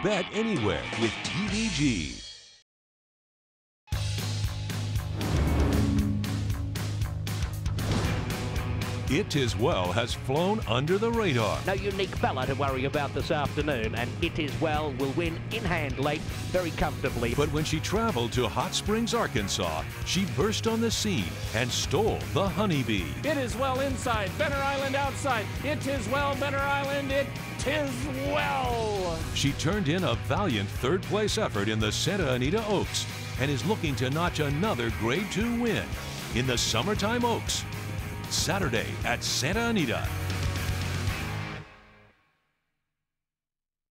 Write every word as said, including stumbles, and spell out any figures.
bet anywhere with T V G. It Tiz Well has flown under the radar. No unique fella to worry about this afternoon, and It Is Well will win in hand late very comfortably. But when she traveled to Hot Springs, Arkansas, she burst on the scene and stole the honeybee. It is well inside, Benner Island outside. It is well, Benner Island, it Tiz Well. She turned in a valiant third-place effort in the Santa Anita Oaks and is looking to notch another Grade two win in the Summertime Oaks. Saturday at Santa Anita.